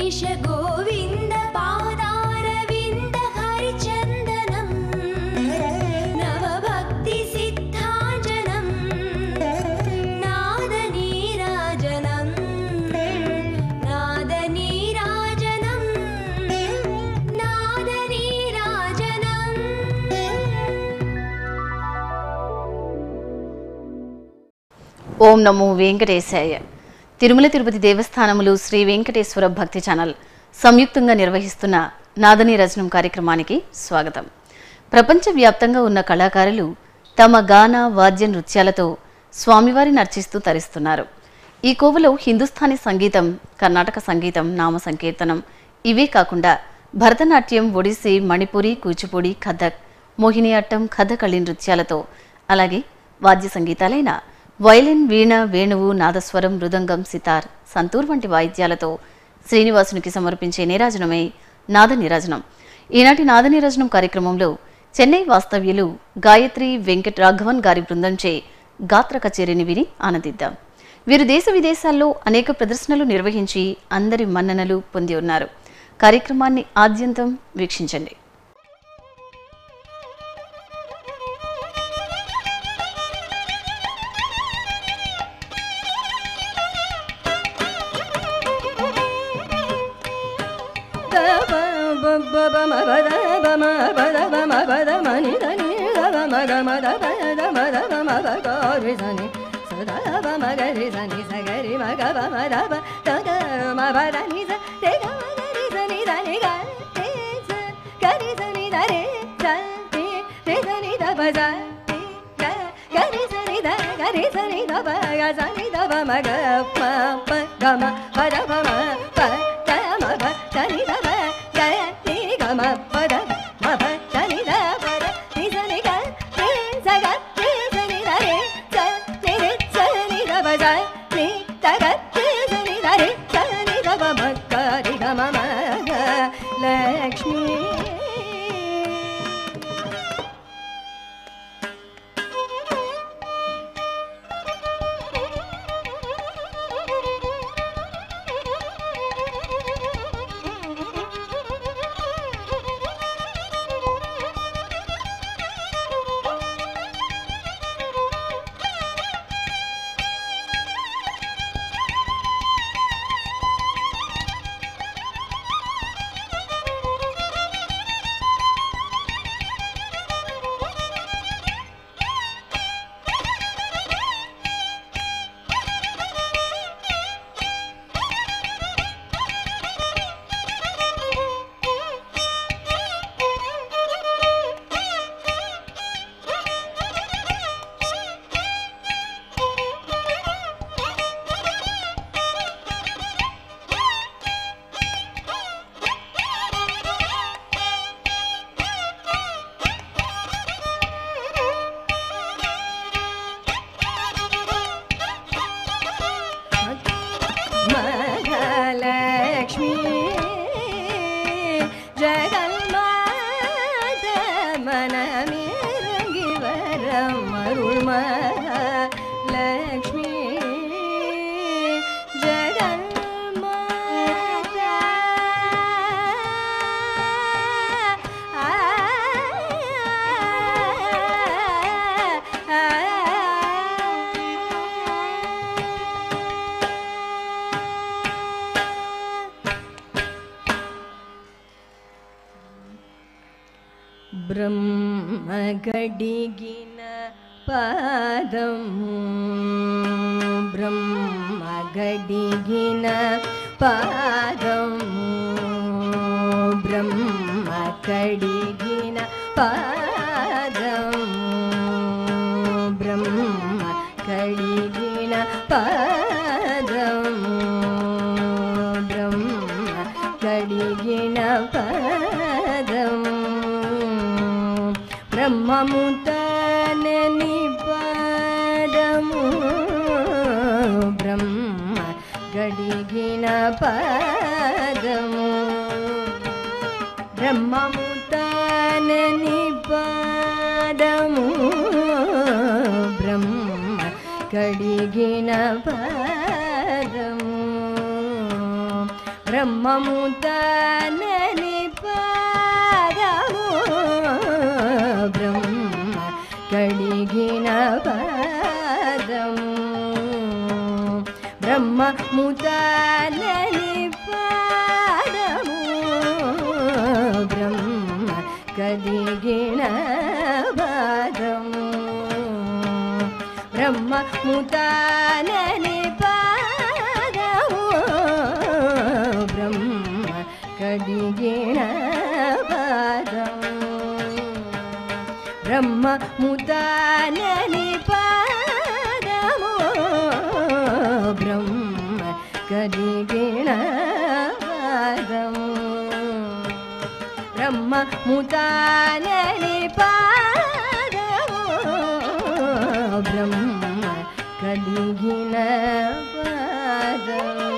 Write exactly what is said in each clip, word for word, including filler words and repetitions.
गिरीश गोविन्द पादारविन्द हरिचन्दनं नवभक्ति सिद्धाञ्जनं नादनीराजनं नादनीराजनं नादनीराजनं। ఓం నమో వెంకటేశాయ. తిరుమల తిరుపతి దేవస్థానములు శ్రీ వెంకటేశ్వర భక్తి ఛానల్ సంయుక్తంగా నిర్వహిస్తున్న నాదనీరాజనం కార్యక్రమానికి స్వాగతం. ప్రపంచవ్యాప్తంగా ఉన్న కళాకారులు తమ గాన వాద్య నృత్యాలతో స్వామివారిని అర్చిస్తూ తరిస్తున్నారు. ఈ కోవలో హిందుస్థానీ సంగీతం, కర్ణాటక సంగీతం, నామ సంకీర్తనం ఇవే కాకుండా భరతనాట్యం, ఒడిస్సీ, మణిపురి, కూచిపూడి, కథక్, మోహినియాట్టం, కథకళి నృత్యాలతో అలాగే వాద్య సంగీతాలైన వయలిన్, వీణ, వేణువు, నాదస్వరం, మృదంగం, సితార్, సంతూర్ వంటి వాయిద్యాలతో శ్రీనివాసునికి సమర్పించే నీరాజనమే నాద నీరాజనం. ఈనాటి నాద నీరాజనం కార్యక్రమంలో చెన్నై వాస్తవ్యులు గాయత్రి వెంకట్ రాఘవన్ గారి బృందంచే గాత్ర కచేరీని విని ఆనందిద్దాం. వీరు దేశ విదేశాల్లో అనేక ప్రదర్శనలు నిర్వహించి అందరి మన్ననలు పొంది ఉన్నారు. కార్యక్రమాన్ని ఆద్యంతం వీక్షించండి. బ్రహ్మగడిగిన పాదము బ్రహ్మగడిగిన పాదము బ్రహ్మగడిగిన పాదము బ్రహ్మగడిగిన పాదము బ్రహ్మగడిగిన పాదము బ్రహ్మముతనని పాదము బ్రహ్మ గడిగిన పాదము బ్రహ్మముతనని పాదము బ్రహ్మ గడిగిన పాదము బ్రహ్మము తనని పాదము బ్రహ్మ కడిగిన పాదము బ్రహ్మము తనని పాదము బ్రహ్మ కడిగిన పాదము బ్రహ్మము తనని పాదము బ్రహ్మ కడిగిన పాదము బ్రహ్మము తనని పాదము బ్రహ్మ కడిగిన పాదము బ్రహ్మము తనని పాదము బ్రహ్మ కడిగిన పాదము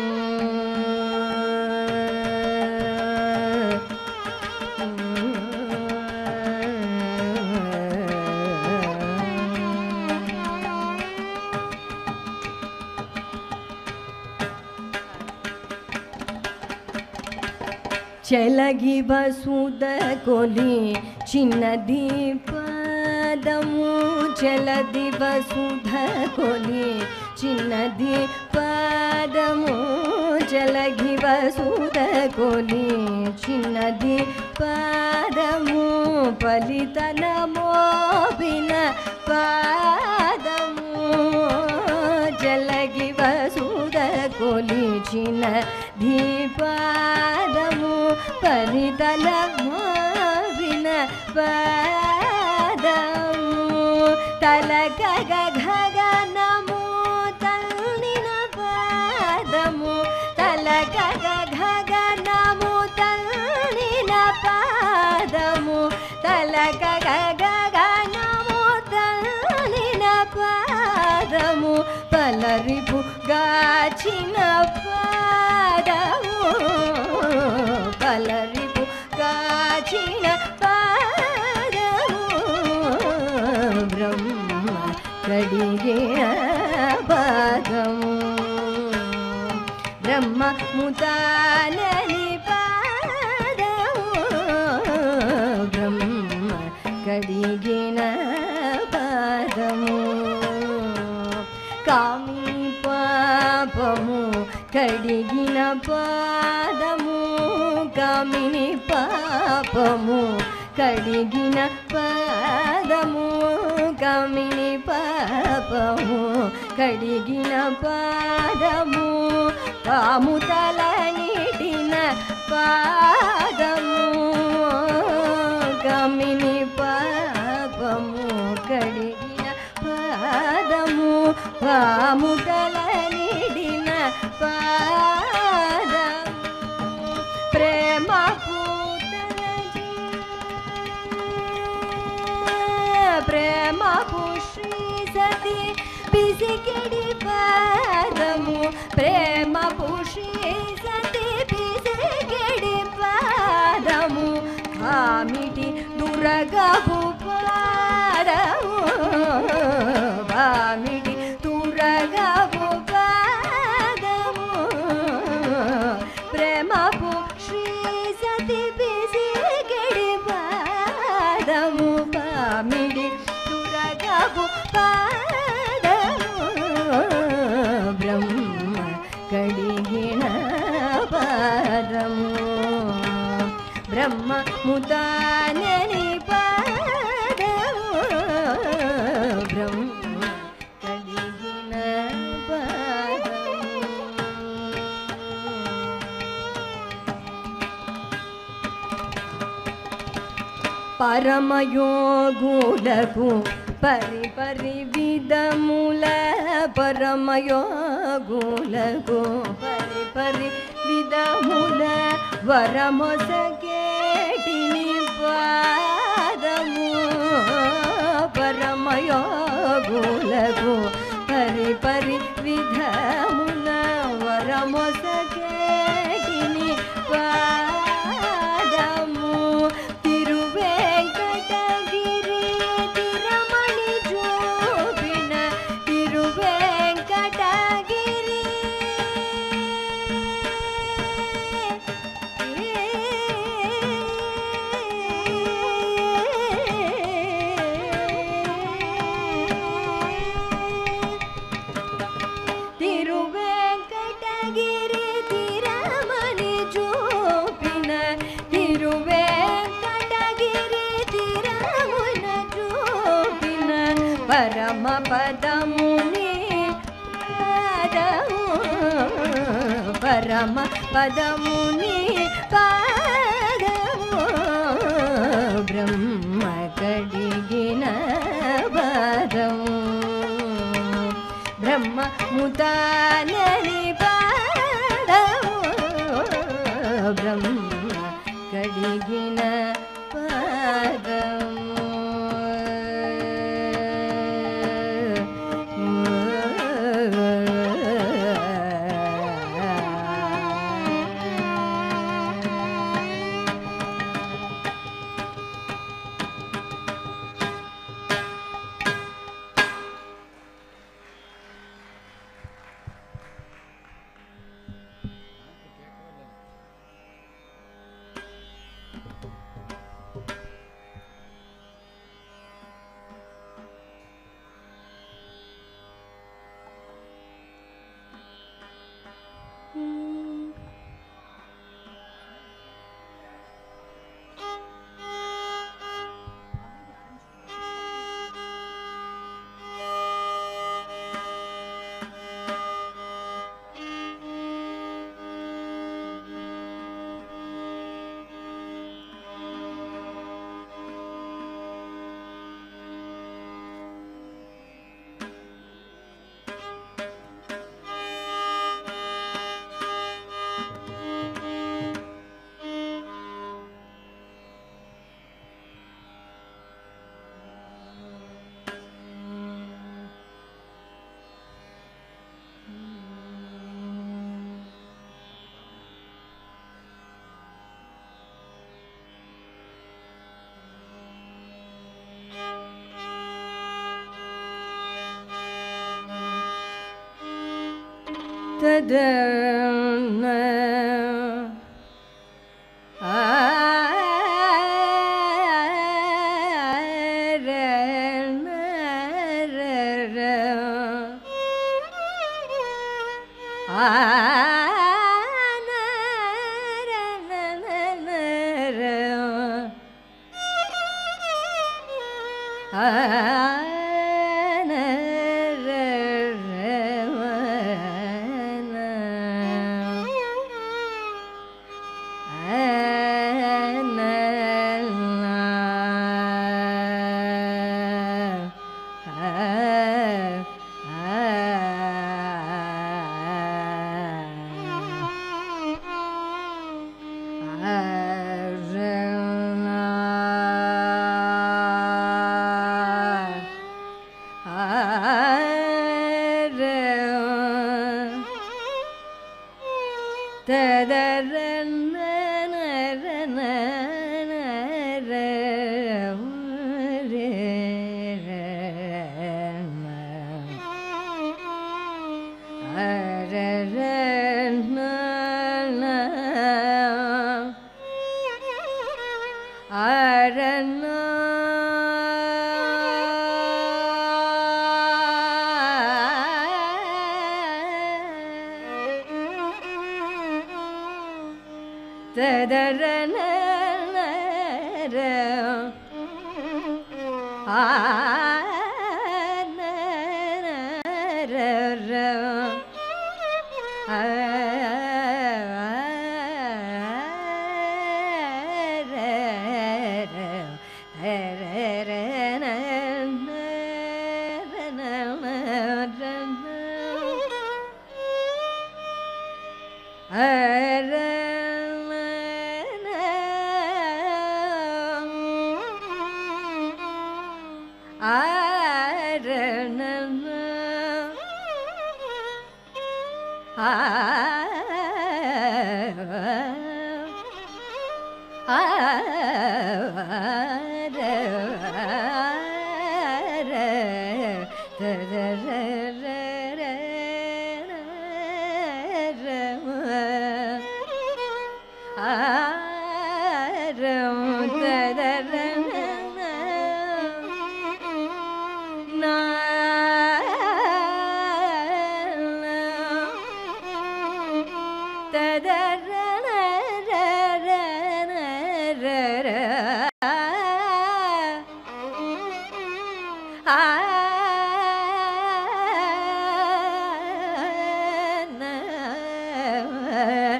చెలగి వసుద కొలి చిన్నది పాదము చెలది వసుధ కొలి చిన్నది పాదము చెలగి వసుద కొలి చిన్నది పాదము ఫలితన మోపిన పాదము చెలగి వసుద కొలిచిన ధీపాదము పరితల మోవిన పాదము తలక గగనము తల్లిన పాదము తలక గగనము తల్లిన పాదము తలక గగనము తల్లిన పాదము పలరిపు గాచిన పాదము పలరిపు గాచిన పాదము బ్రహ్మ కడిగిన పాదము బ్రహ్మము తనని పాదము బ్రహ్మ కడిగిన పాదము కామి పాపము కడిగిన పాదము కామిని పాపము కడిగిన పాదము కామిని పాపము కడిగిన పాదము కాము తల నీటిన పాదము కామిని పాపము కడిగిన పాదము కాము తల నీడిన పాదము ప్రేమ పూతలజీ ప్రేమ పుష్టి సతి పిసికిడి పాదము ప్రేమ పుష్టి సతి పిసికిడి పాదము కామిటి దురగపు పాదము కామిటి దురగపు పాదము ప్రేమపు శ్రీ సతి పిసికిడి పాదము కామిటి దురగపు పాదము బ్రహ్మ కడిగిన పాదము బ్రహ్మము తనని పాదము బ్రహ్మ కడిగిన పాదము పరమయోగులకు పరి పరి విధముల పరమయోగులకు పరి పరి విధముల వరమొసకేటిని పాదము పరమయోగులకు పరి పరి విధముల వరమొసకేటిని పాదము తిరువేంకటగిరి తిరమణి చూపిన తిరువేంకటగిరి పదముని పదము పరమ పదముని పదము బ్రహ్మ కడిగిన పదము బ్రహ్మ ముదానని పదము బ్రహ్మ కడిగిన పదము ததன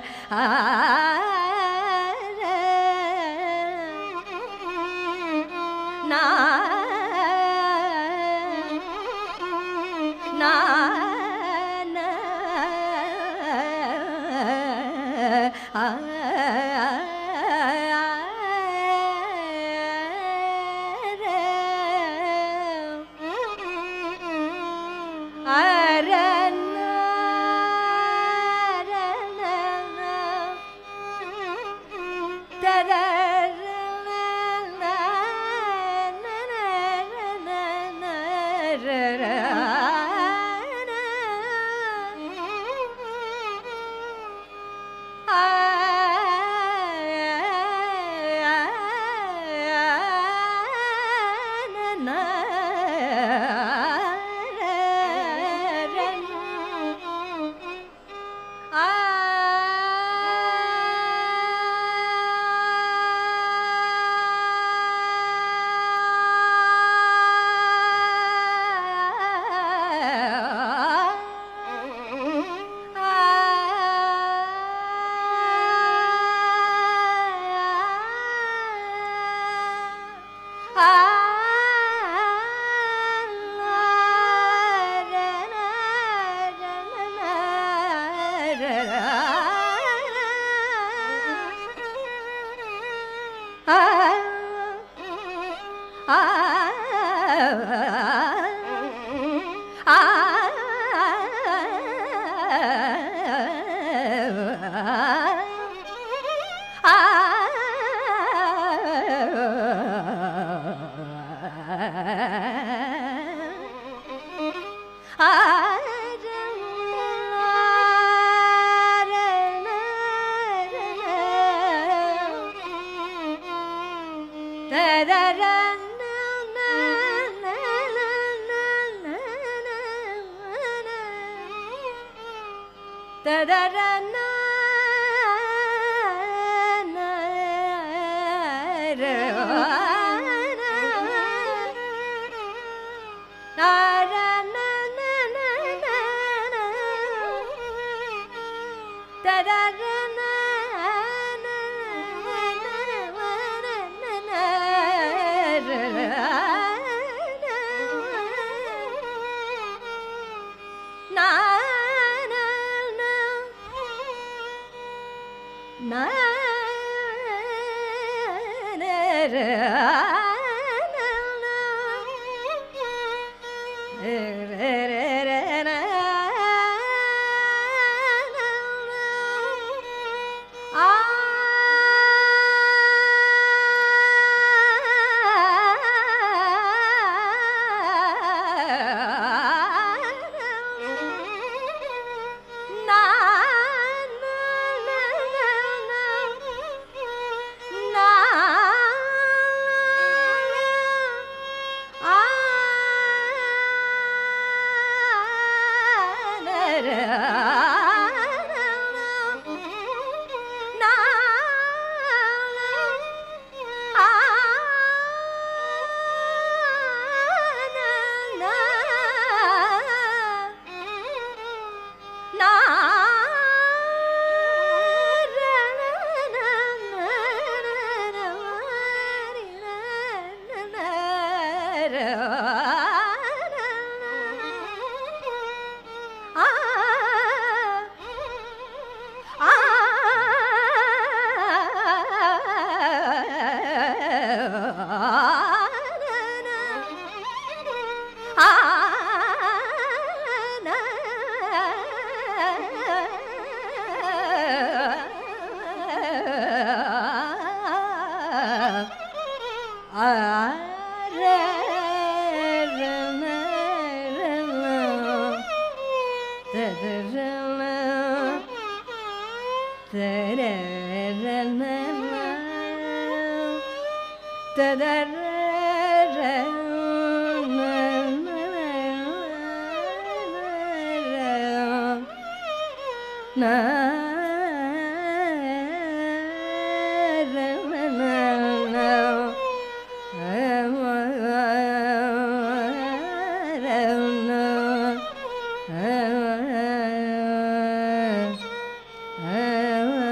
Ah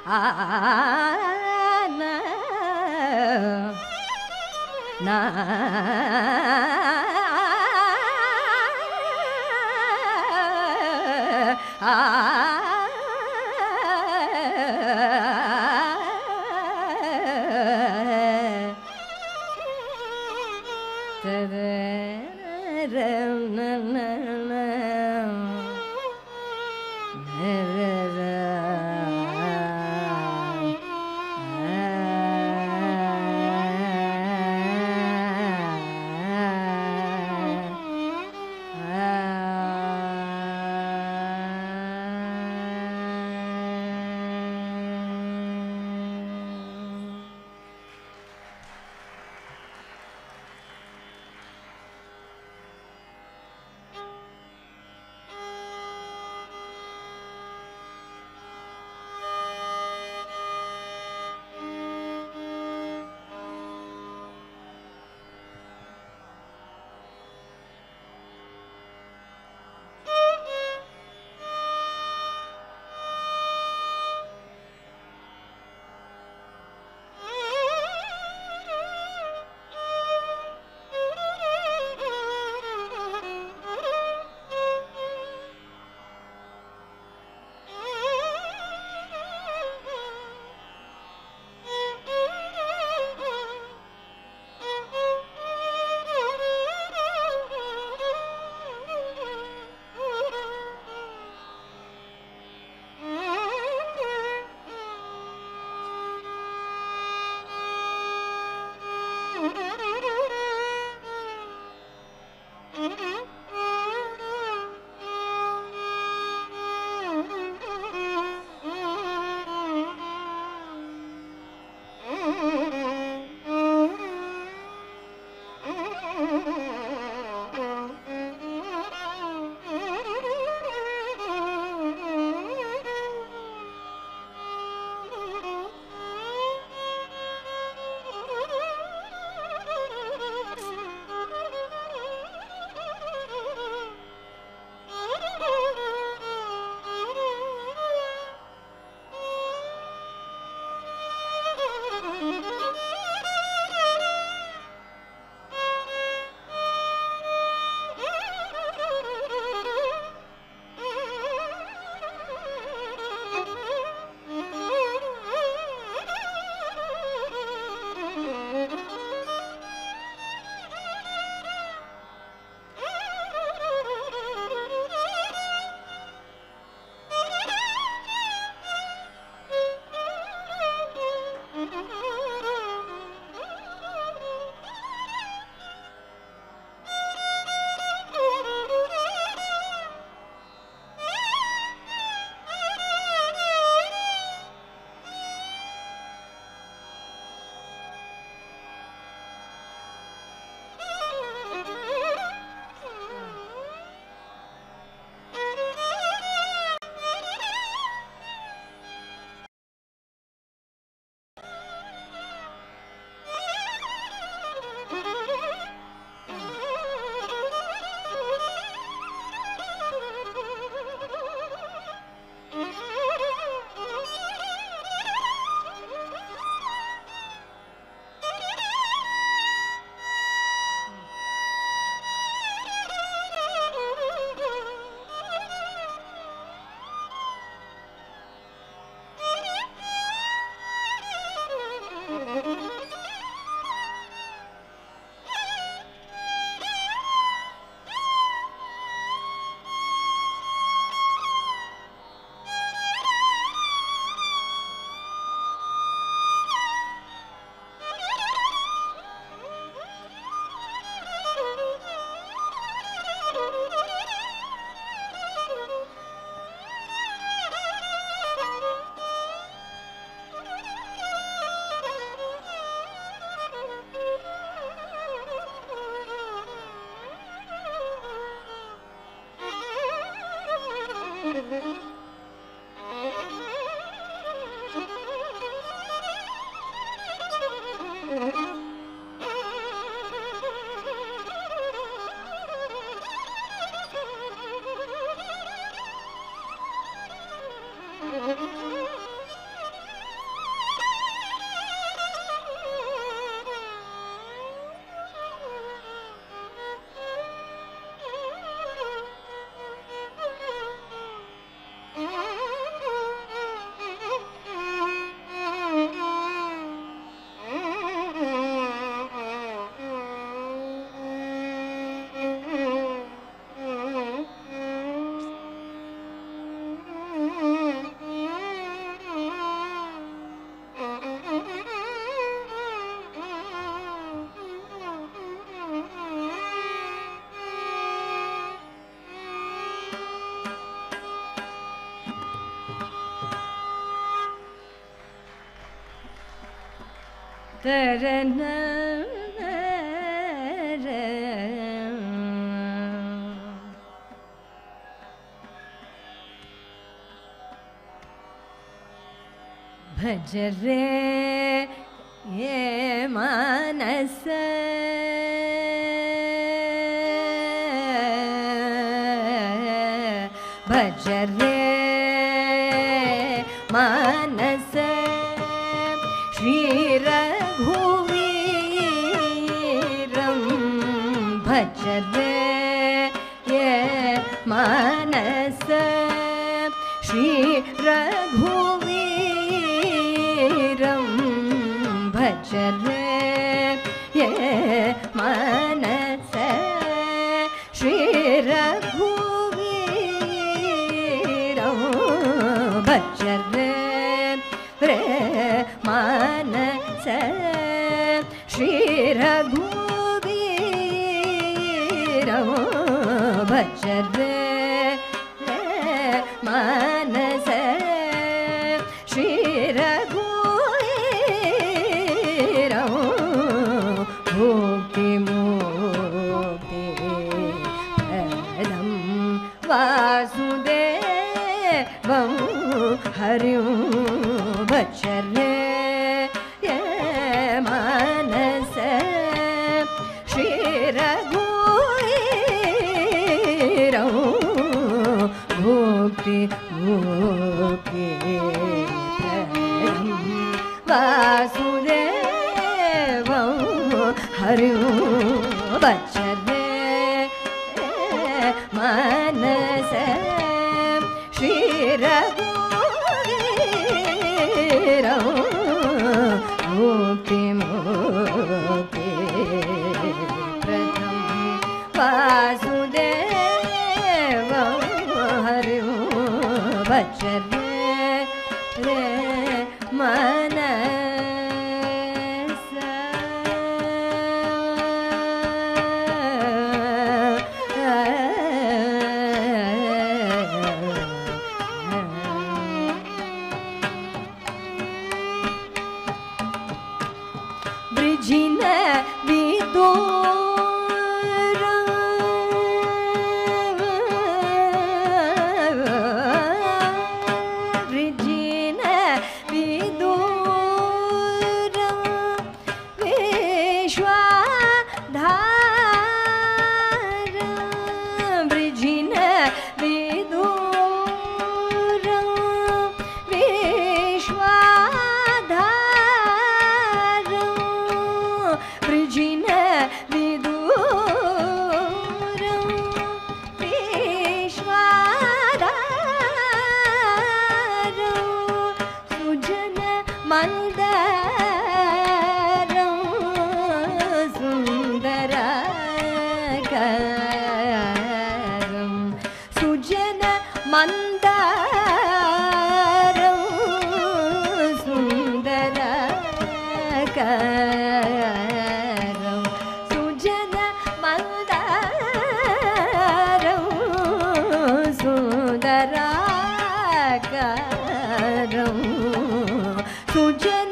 ஆ நா நா ஆ ಕರನ ಭಜರೆ ಯೇ ಮಾನಸ ಭಜರೆ ಮಾನಸ ಶ್ರೀ ರಘುವೀರಂ ಭಜರೆ ಯೇ ಮಾನಸ ಶ್ರೀ ರಘುವೀರಂ ಭಜರೆ ಯೇ ಮಾನಸ ಶ್ರೀ ರಘುವೀರಂ ಭಜರೆ ರೇ ಮಾನಸ ಶ್ರೀ ರಘುವೀರಂ ಭಜರೆ ಮಾನಸ ಶ್ರೀ ರಘುವೀರಂ ಮುಕ್ತಿ ಮುಕ್ತಿ ಪ್ರದಂ ವಾಸುದೇವಂ ಹರಿಂ ಭಜರೆ ಯೇ ಮಾನಸ ಶ್ರೀ ರಘುವೀರಂ ಮುಕ್ತಿ ಮುಕ್ತಿ ಪ್ರದಂ ವಾಸುದೇವಂ ಹರಿಂ ಭಜರೆ ಮಾನಸ ಶ್ರೀ ರಘುವೀರಂ ಮುಕ್ತಿ ಮುಕ್ತಿ ಪ್ರದಂ ವಾಸುದೇವಂ ಹರಿಂ ಭಜರೆ ರೇ ಮಾನಸ ಬ್ರಿಜಿನ ವಿದೂರ ಬ್ರಿಜಿನ ವಿದೂರ ವಿಶ್ವಾಧಾರ ಬ್ರಿಜಿನ ವಿದೂರ ವಿಶ್ವಾಧಾರ ಬ್ರಿಜಿನ ವಿದೂರ ವಿಶ್ವಾಧಾರ ಸುಜನ ಮಂದರ ಸುಂದರಾಕಾರಂ ಸುಜನ ಮಂದರ ಸುಂದರಾಕಾರಂ ಸುಜನ ಮಂದರ ಸುಂದರಾಕಾರಂ ಸುಜನ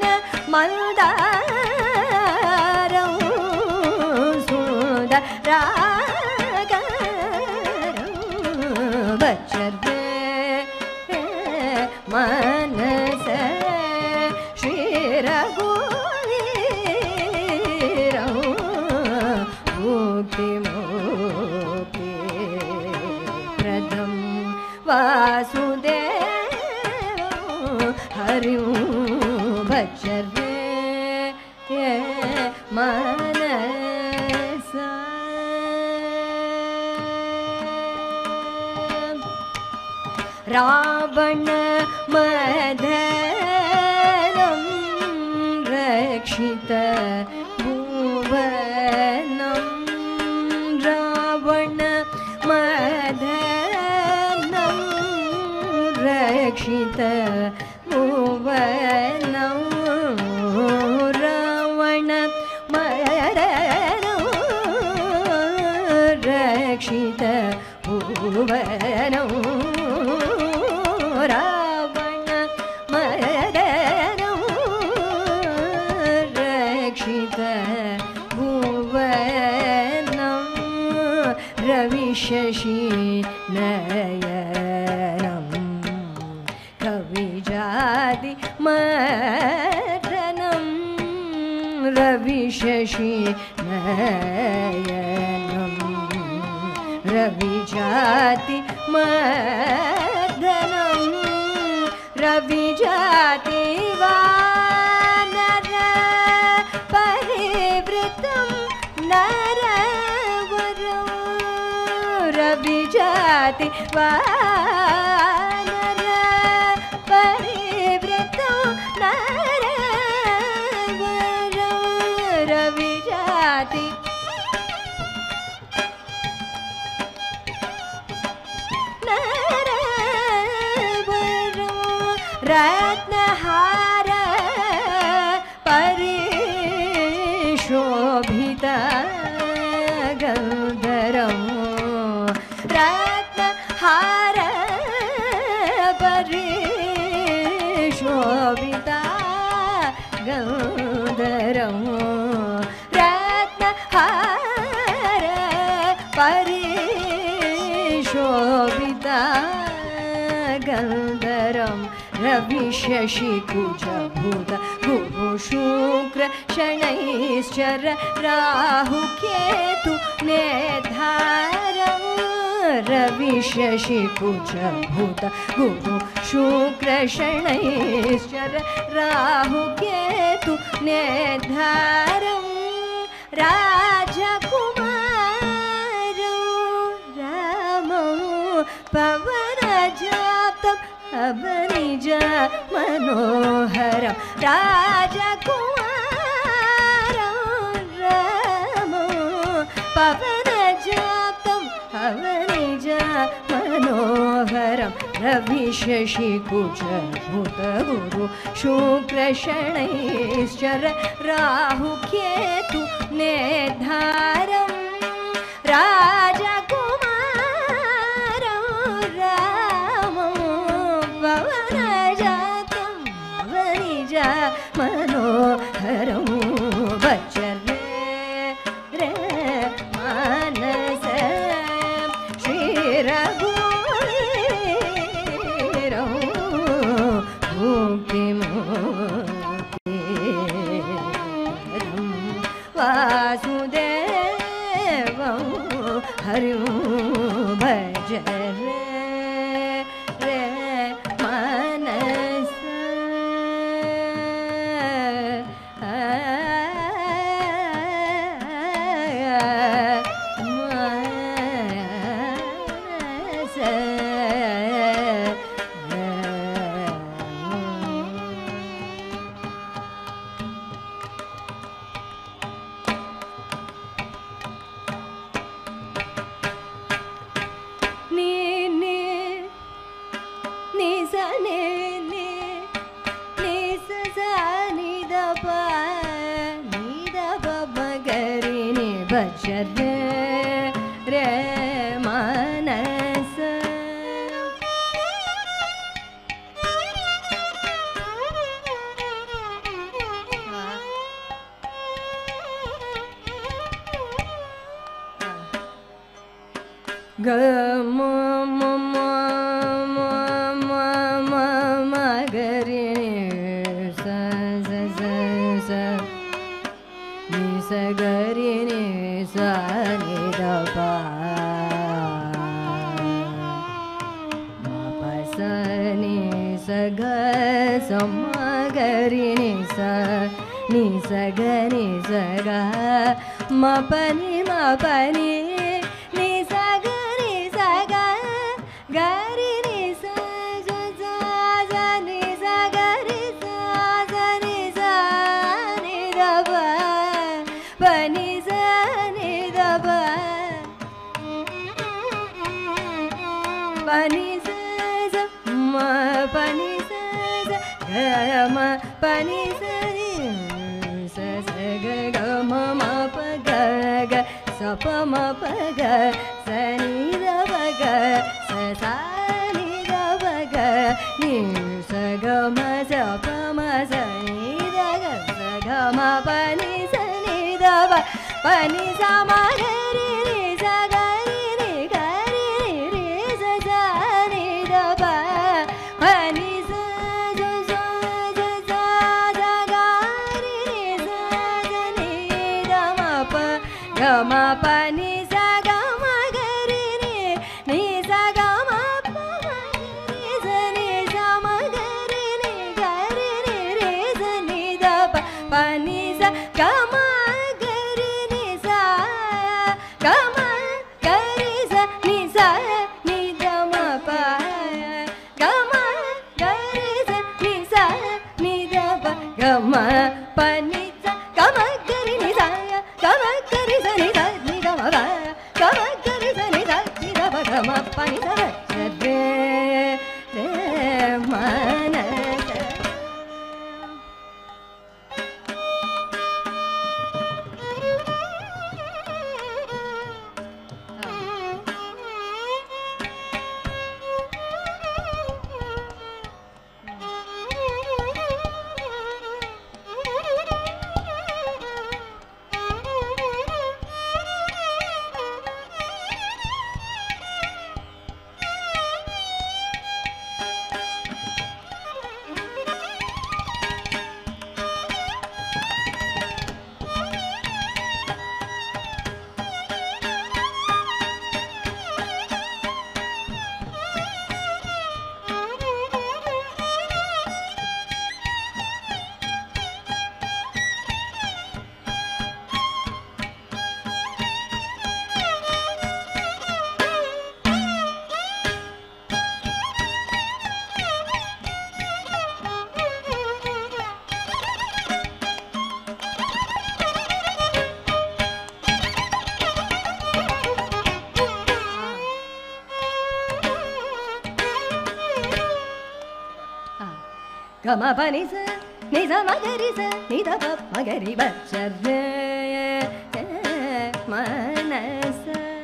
ಮಂದರ ಸುಂದರಾಕಾರಂ ಭಜರೆ ಮಾನಸ ಶ್ರೀ ರಘುವೀರಂ ಮುಕ್ತಿ ಮುಕ್ತಿ ಪ್ರದಂ ವಾಸುದೇವಂ ಹರಿಂ ಭಜರೆ ಯೇ ಮಾನಸ ರಾವಣ ಮದನಂ ರಕ್ಷಿತ ಭುವನಂ ರಾವಣ ಮದನಂ ರಕ್ಷಿತ ಭುವನಂ ರಾವಣ ಮದನಂ ರಕ್ಷಿತ ಭುವನಂ ರಾವಣ रविशशि नयनं कविजाति मर्दनं रविशशि नयनं रविजाति मर्दनं रविजाति वानर परिवृतं नरवरं रविजाति वानर परिवृतं नरवरं रविजाति रत्नहार परिशोभिता गन्धरं रत्नहार परिशोभिता गन्धरं रत्नहार परिशोभिता गन्धरं रविशशि कुजभूत गुरु शुक्र शनैश्चर राहु केतु नेधारं रविशशि कुजभूत गुरु शुक्र शनैश्चर राहु केतु नेधारं राजकुमारं रामं पवनजातं अवनिज मनोहरं राजकुमारं रामं पवनजातं अवनिज मनोहरं रविशशि कुजभूत गुरु शुक्र शनैश्चर राहु केतु नेधारं राजकुमारं रामं पवनजातं वनिज मनोहरं वचरे रे मानस श्रीरघुवीरं मुक्तिमोक्तिकरं वासुदेवं हरिं भजरे रे मानस भजरे रे मानस ग म म म म म म म गरे स स स स नि स गरे नि स नि द प म प स नि स ग स म गरे नि स नि स ग नि स ग म प नि म प नि नि स ग नि स ग ग रि नि स ज ज ज नि स ग रि स ज नि स नि द प प नि स नि द प प नि स ज म प नि स ज ग म प नि स नि स स ग ग म म प ग ग स प म प ग स नि द प ग स सा नि द प ग नि स ग म स प म स नि द ग स ग म प नि स नि द प प नि स म ग रि नि स ग रि नि ग గమ పని స గమ గరి ని ని స గమ ప ని స ని స మ గరి ని గరి ని రి స ని ద ప పని స గమ గరి ని స గమ గరి స ని స ని ద మ ప గమ గరి స ని స ని ద ప గమ పని స గమ గరి ని స గమ గరి స ని స ని ద మ ప గమ గరి స ని స ని ద ప గమ పని స రే రే మ న గమ పని స ని స మ గరి స ని ద ప మ గరి బ చ రే మ న స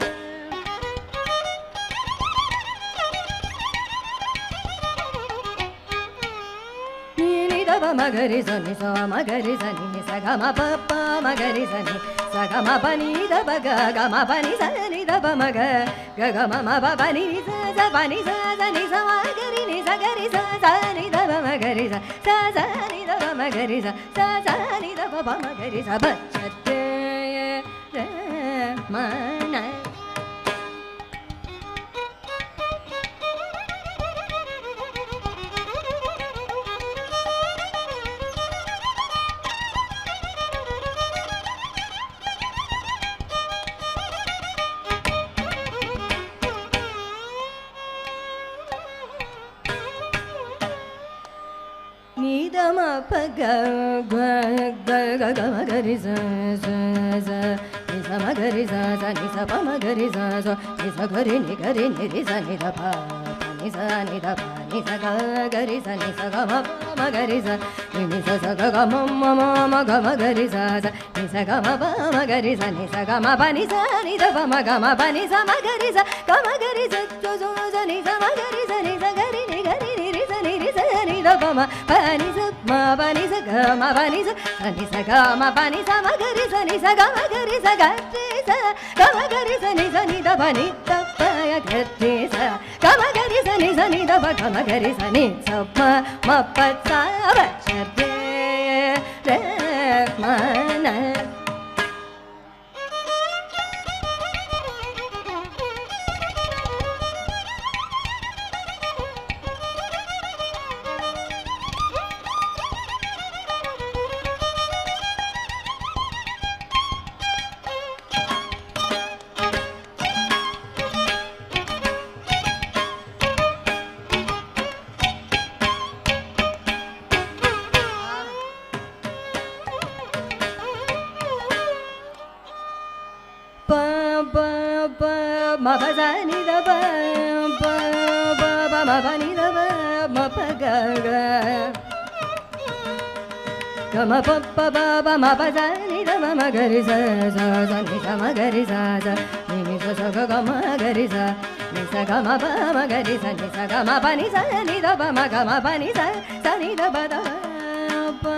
ని ని ద ప మ గరి స ని స మ గరి స ని స గ మ ప ప మ గరి స ని స గ మ ప ని ద ప గ గ మ ప ని స ని ద ప మ గ గ గ మ మ ప ప ని స స ప ని స స ని స మ గరి ని స గరి స స ని ద ప మ గరి స స స ని ద ప మ గరి స స స ని ద ప ప మ గరి స బ చ తే రే మ న ni da ma pa ga ga ga ga ga ma ga ri sa sa sa ni sa ma ga ri sa sa ni sa pa ma ga ri sa sa ni sa ga ri ni ga ri ni ri sa ni da pa pa ni sa ni da pa ni sa ga ga ri sa ni sa ga ma pa ma ga ri sa ni ni sa sa ga ga ma ma ma ma ga ma ga ri sa sa ni sa ga ma pa ma ga ri sa ni sa ga ma pa ni sa ni da pa ma ga ma pa ni sa ma ga ri sa ga ma ga ri sa so so so ni sa ma ga ri sa ni sa ga ri ni ga ri ni ri sa ni ri sa ni da pa ma pa ni sa ma pa ni sa ga ma pa ni sa sa ni sa ga ma pa ni sa ma ga ri sa ni sa ga ma ga ri sa ga ri sa ga ma ga ri sa ni sa ni da pa ni da pa ya ga ri sa ga ma ga ri sa ni sa ni da pa ga ma ga ri sa ni sa ma ma pa sa ba cha re re ma na ma pa sa ni da pa pa pa pa ma pa ni da pa ma pa ga ga ga ma pa pa pa pa ma pa sa ni da ma ma ga ri sa sa sa ni sa ma ga ri sa sa ni ni sa sa ga ga ma ga ri sa ni sa ga ma pa ma ga ri sa ni sa ga ma pa ni sa ni da pa ma ga ma pa ni sa sa ni da pa da pa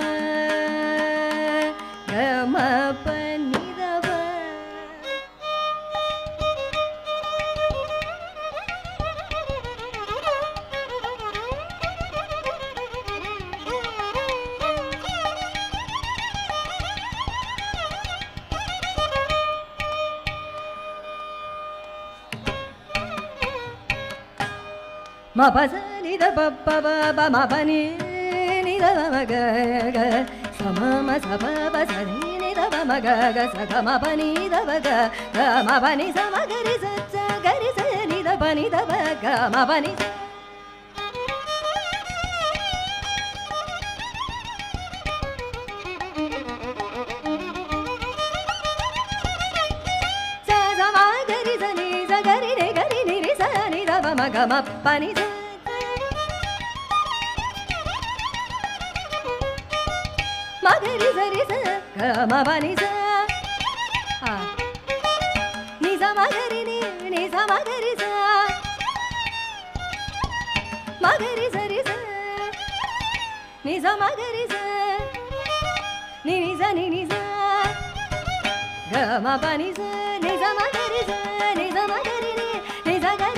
ga ma pa ni da pa ma pa sa ni da pa pa pa pa ma pa ni ni da ma ga ga sa ma ma sa pa pa sa ni ni da pa ma ga ga sa ga ma pa ni da pa ga ga ma pa ni sa ma ga ri sa sa ga ri sa ni da pa ni da pa ga ma pa ni ma ga ma pa ni sa ma ga ri sa ri sa ga ma pa ni sa ni sa ma ga ri ni ni sa ma ga ri sa ma ga ri sa ri sa ni sa ma ga ri sa ni ni sa ni ni sa ga ma pa ni sa ni sa ma ga ri sa ni sa ma ga ri ni ni sa ga ri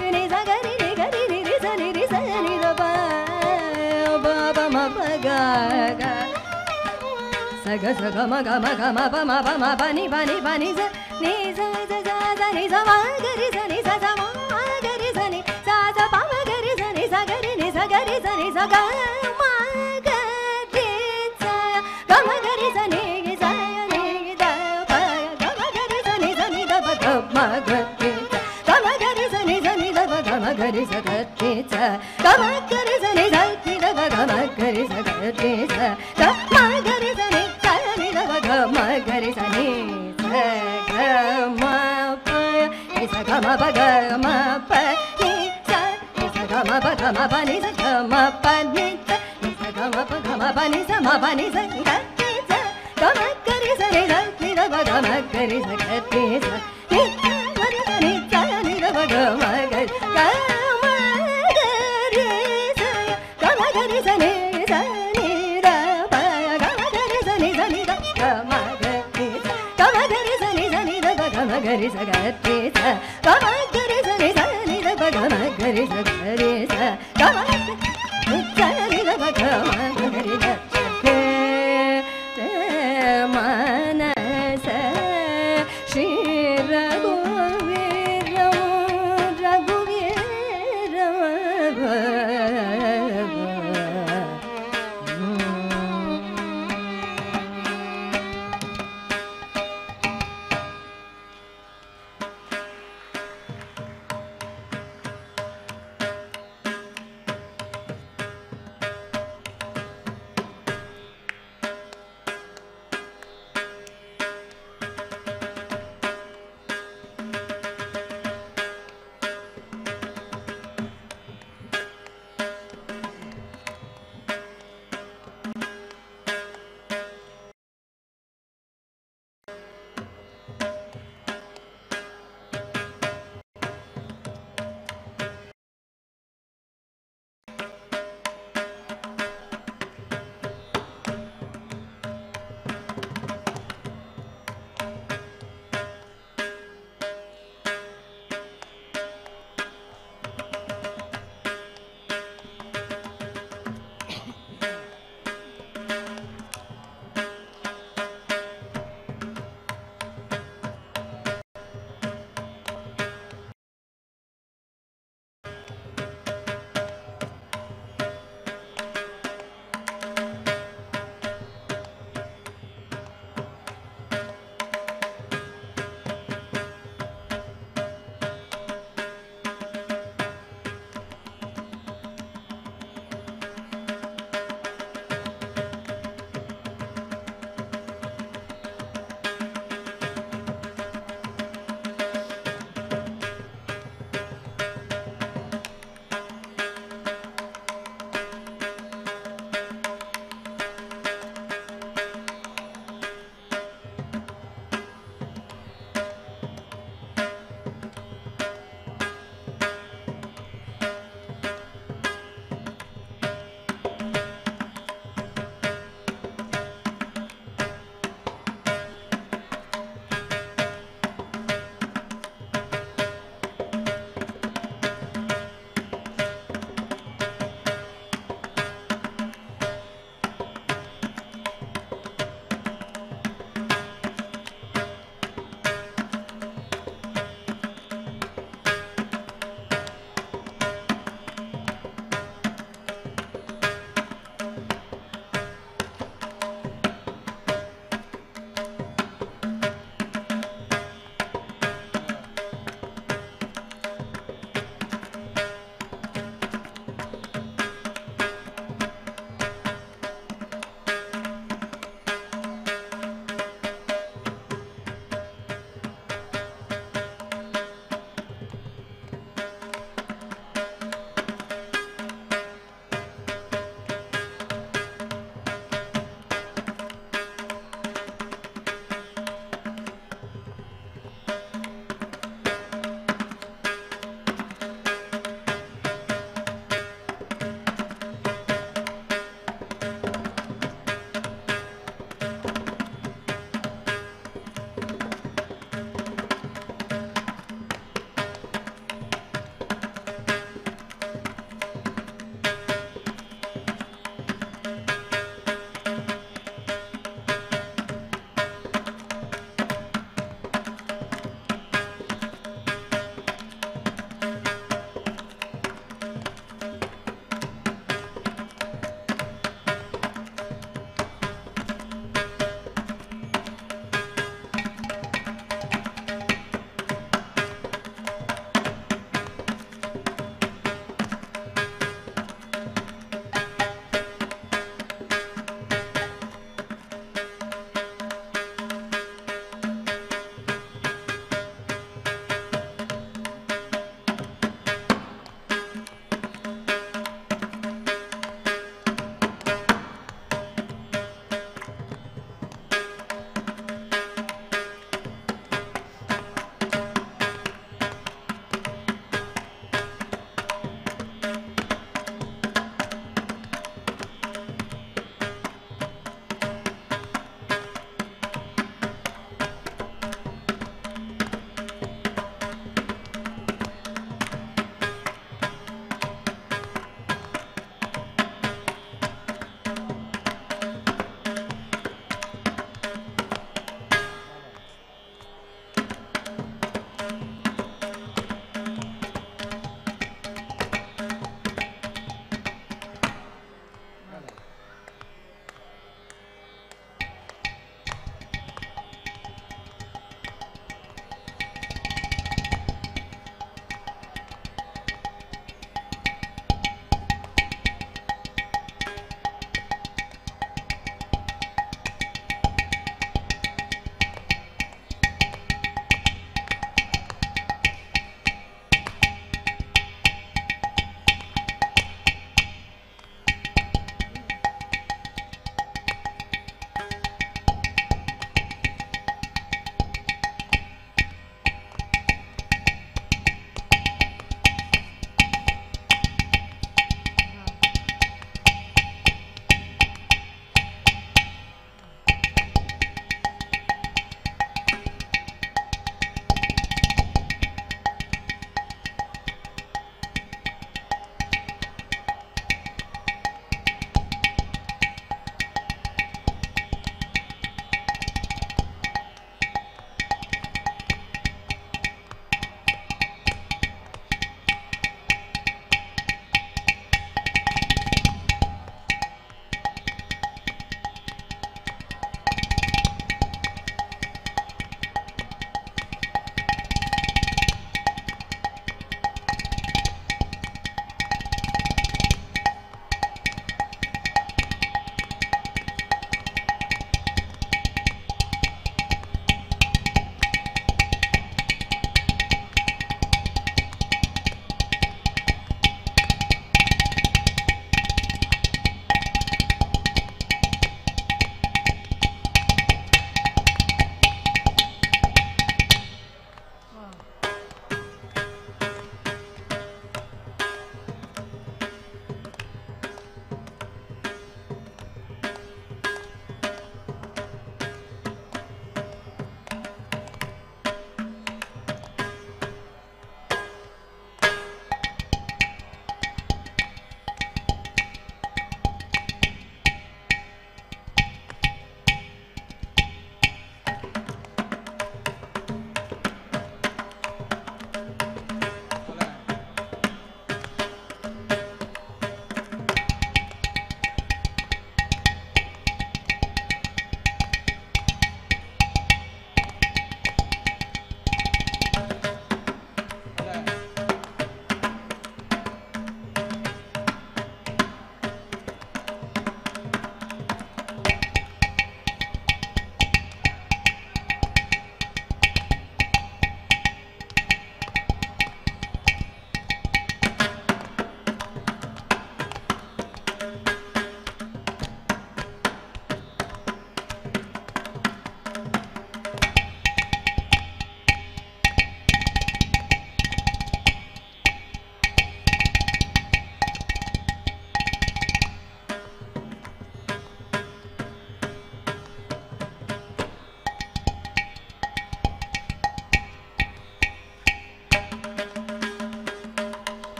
sa ga sa ga ma ga ma ga ma pa ma pa ma pa ni pa ni pa ni sa ni sa sa sa sa ni sa ma ga ri sa ni sa sa ma ga ri sa ni sa sa pa ma ga ri sa ni sa ga ri ni sa ga ri sa ni sa ga ma ga ri sa ga ma ga ri sa ni gi sa ni gi da pa ga ma ga ri sa ni sa ni da pa ga ma ga ri sa ga ma ga ri sa ni sa ni da pa ga ma ga ri sa ga ri sa ga ma ga ri sa ni sa ni da pa ga ma ga ri sa ga ri sa ga ma ga ri sa ni ga ma ga ri sa ni sa ga ma pa ni sa ga ma pa ga ma pa ni sa ni sa ga ma pa ga ma pa ni sa ga ma pa ni sa ni sa ga ma pa ga ma pa ni sa ma pa ni sa ga ni sa ga ma ga ri sa ni sa ni da pa ga ma ga ri sa ga ni sa ni ga ri sa ni sa ni da pa ga ma ga ga ma ga ri sa ga ma ga ri sa ni sa ni da pa ga ma ga ri sa ni sa ni da ga ma ga ri sa ga ma ga ri sa ni sa ni da pa ga ma ga ri sa ga ri sa ga ma ga ri sa ni sa ni da pa ga ma ga ri sa ga ri sa ga ma ga ri sa ni da pa ga ma ga ri sa te te manasa shri raghuviram raghuviram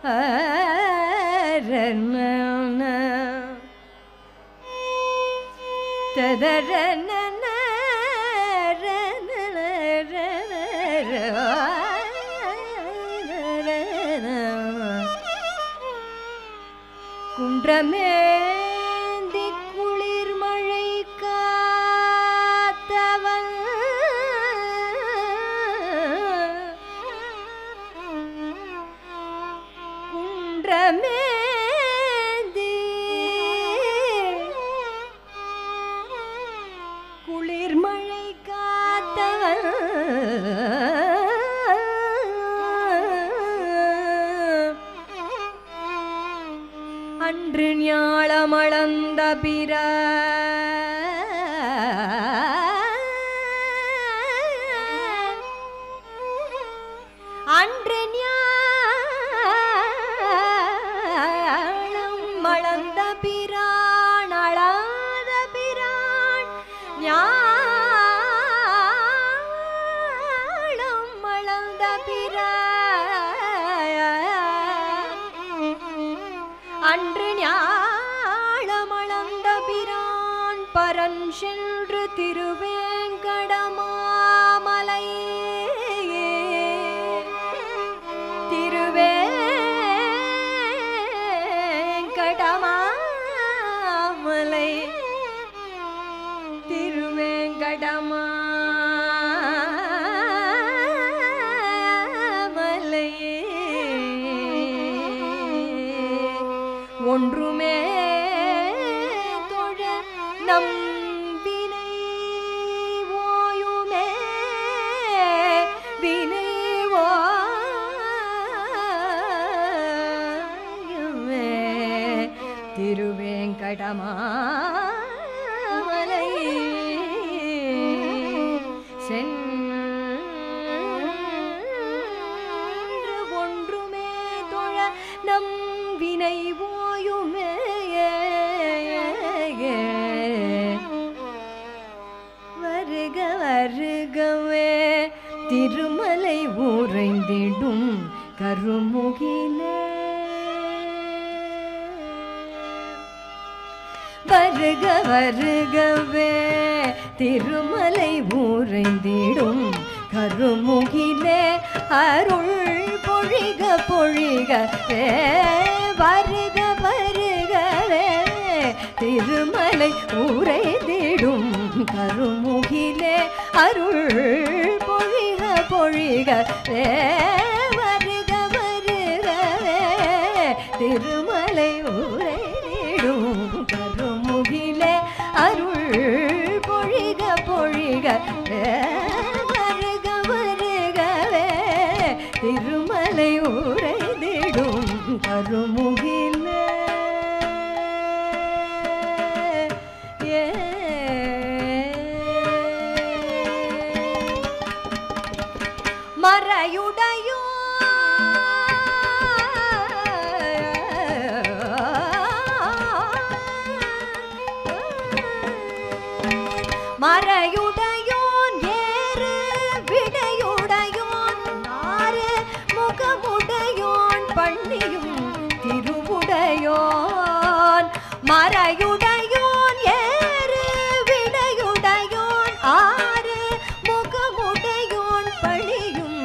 குன்றமேந்தி குளிர் மழை காத்தவன் குன்றமேந்தி குளிர் மழை காத்தவன் அன்று ஞாலமளந்த பிரான் அன்று ஞாலம் மளந்த பிரான் அழாத பிரான் ஞாலம் மளந்த பிரான் அன்று ஞாலமளந்த பிரான் பரன் சென்று திருவேங்கடமாமலை திருவேங்கடமாமலை திருவேங்கடமாமலை ஒன்றுமே தொழ நம் வினை ஓயுமே வினை ஓயுமே திருவேங்கடமாமலை சென்று ஒன்றுமே தொழ நம் வினை ஓயுமே வருக வருகவே திருமலை உறைந்திடும் கருமுகிலே வருக வருகவே திருமலை உறைந்திடும் கருமுகிலே அருள் பொழிக பொழிகவே வருக வருகவே திருமலை உறைந்திடும் கருமுகிலே அருள் பொழிக பொழிகவே வருக வருகவே திருமலை உறைந்திடும் கருமுகிலே அருள் பொழிக பொழிகவே வருக வருகவே திருமலை உறைந்திடும் கருமுகிலே மறையுடையோ மறையுடையோன் ஏறு விடையுடையோன் ஆறு முகமுடையோன் பண்ணியும் திருவுடையோன் மறையுடையோன் ஏறு விடையுடையோன் ஆறு முகமுடையோன் பணியும்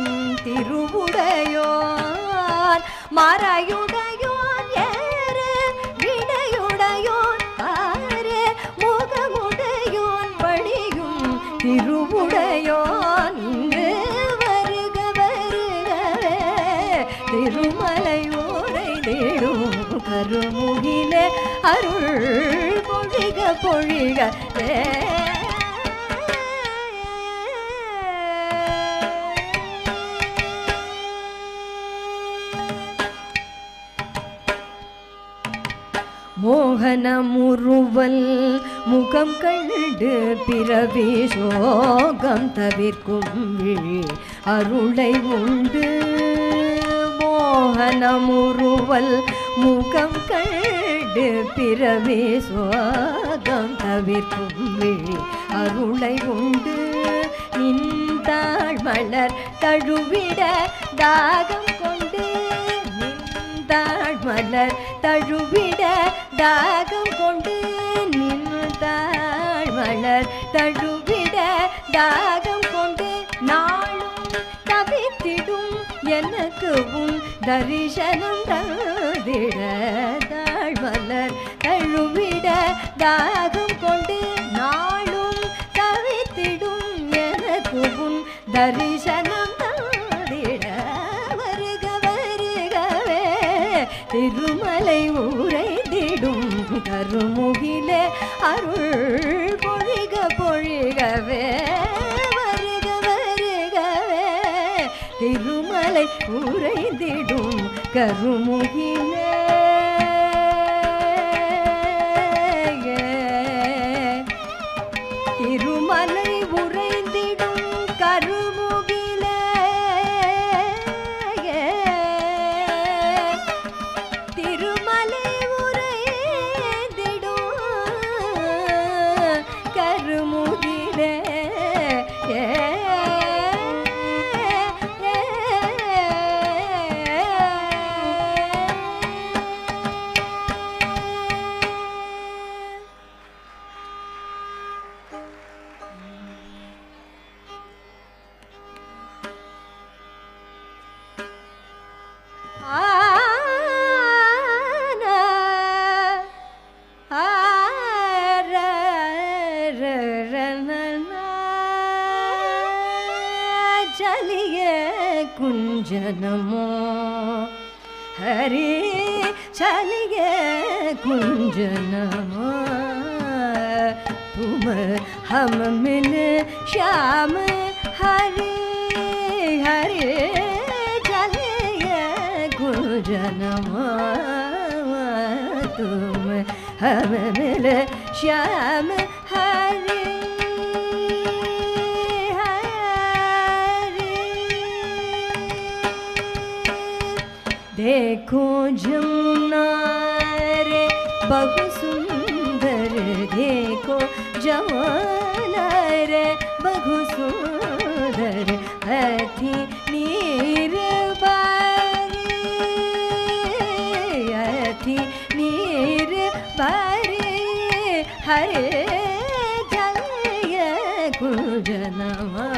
திருவுடையோன் மறையுடையோன் ஏறு விடையுடையோன் ஆறு முகமுடையோன் பணியும் திருவுடையோன் இன்று வருக வருகவே திருமலை உறைந்திடும் கருமுகிலே அருள் பொழிக பொழிகவே மோகனமுறுவல் முகம் கண்டு பிறவி சோகம் தவிர்க்கும் விழி அருளை உண்டு மோகனமுறுவல் முகம் கண்டு பிறவி சோகம் தவிர்க்கும் விழி அருளை உண்டு நின்றாள் மலர் தழுவிட தாகம் கொண்டு நின்ற மலர் தழுவிட தாகம் கொண்டு நின்றாள் மலர் தழுவிட தாகம் கொண்டு நாளும் தவித்திடும் எனக்கு உன் தரிசனம் தந்திடதாள் மலர் தழுவிட தாகம் கொண்டு நாளும் தவித்திடும் எனக்கு உன் தரிசனம் தந்திட வருக வருகவே திருமலை உரைந்திடும் கருமுகிலே அருள் பொழிக பொழிகவே வருக வருகவே திருமலை உரைந்திடும் கருமுகிலே திருமலை உரைந்திடும் கருமுகிலே திருமலை உரைந்திடும் கருமுகிலே कुंजनमो हरे चलिए कुंजनमो तुम हम मिल श्याम हरे हरे चलिए कुंजनमो तुम हम मिल श्याम हरे देखो जमुना रे बहु सुंदर देखो जमुना रे बहु सुंदर अथी नीर बारी अथी नीर बारी हरे जलय कुंजनवा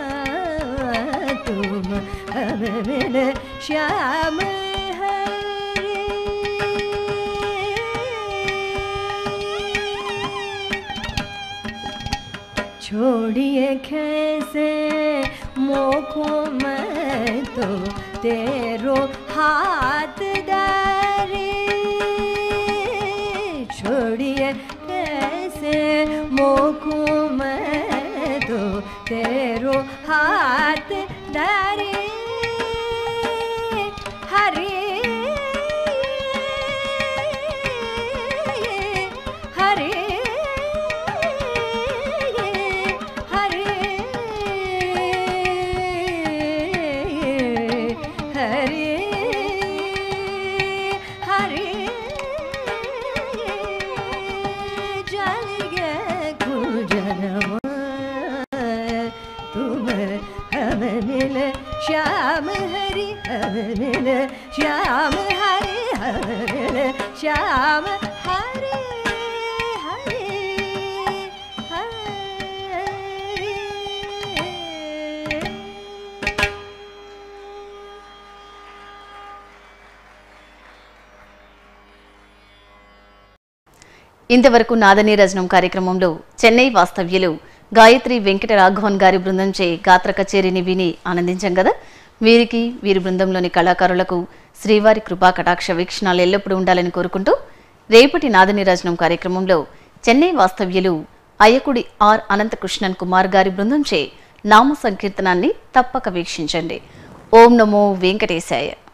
तुम हम मिल श्याम छोड़िए कैसे मोको मैं तो तेरो हाथ डारे छोड़िए कैसे मोको मैं तो तेरो हाथ डारे हरे हरे श्याम हरि हरे श्याम हरि हरे श्याम हरे हरे हरे ఇంతవరకు నాదనీరజనం కార్యక్రమంలో చెన్నై వాస్తవ్యులు గాయత్రి వెంకట రాఘవన్ గారి బృందంచే గాత్ర కచేరీని విని ఆనందించాం కదా. వీరికి వీరి బృందంలోని కళాకారులకు శ్రీవారి కృపా కటాక్ష వీక్షణాలు ఎల్లప్పుడూ ఉండాలని కోరుకుంటూ రేపటి నాదనీరజనం కార్యక్రమంలో చెన్నై వాస్తవ్యులు అయ్యకుడి ఆర్ అనంతకృష్ణన్ కుమార్ గారి బృందంచే నామ సంకీర్తనాన్ని తప్పక వీక్షించండి. ఓం నమో వెంకటేశాయ.